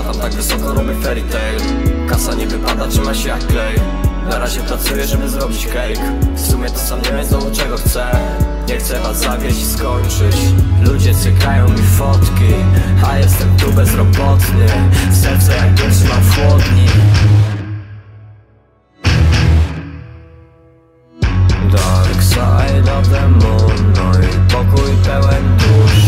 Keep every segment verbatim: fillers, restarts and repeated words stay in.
Latam tak wysoko, robię fairy tale. Kasa nie wypada, trzyma się jak klej. Na razie pracuję, żeby zrobić cake. W sumie to sam nie wiem znowu czego chcę. Nie chcę was zawieść i skończyć. Ludzie cykają mi fotki, a jestem tu bezrobotny. Serce jakbym trzymał w chłodni. Dark side of the moon, no i pokój pełen dusz.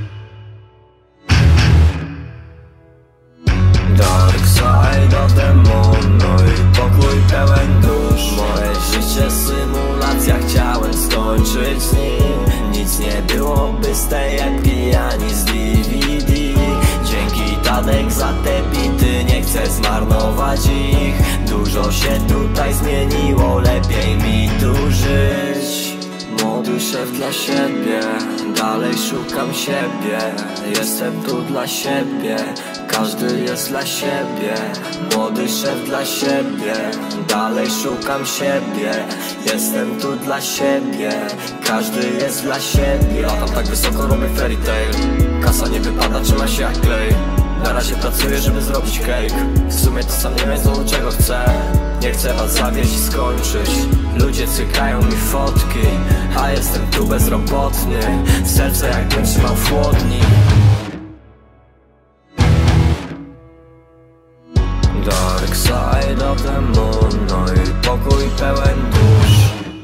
Dark side of the moon, no i pokój pełen dusz. Moje życie symulacja, chciałem skończyć z nim. Nic nie byłoby z tej epki ani z D V D. Dzięki Tadek za te bity, nie chcę zmarnować ich. Dużo się tutaj zmieniło, lepiej mi tu żyć. Młody szef dla siebie, dalej szukam siebie. Jestem tu dla siebie, każdy jest dla siebie. Młody szef dla siebie, dalej szukam siebie. Jestem tu dla siebie, każdy jest dla siebie. Latam tak wysoko, robię fairy tale. Kasa nie wypada, trzyma się jak klej. Na razie pracuję, żeby zrobić cake. W sumie to sam nie wiem znowu czego chcę. Nie chcę was zawieść i skończyć. Ludzie cykają mi fotki, a jestem tu bezrobotny. Serce jakbym trzymał w chłodni. Dark side of the moon, no i pokój pełen dusz.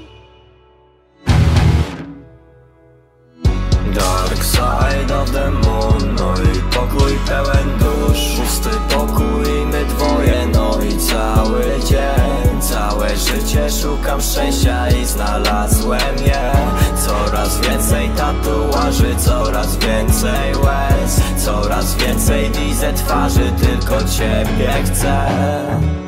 Dark side of the moon, no i pokój pełen dusz. Pusty pokój, my dwoje, no i cały dzień. Całe życie szukam szczęścia i znalazłem je. Coraz więcej tatuaży, coraz więcej łez. Coraz więcej widzę twarzy, tylko ciebie chcę.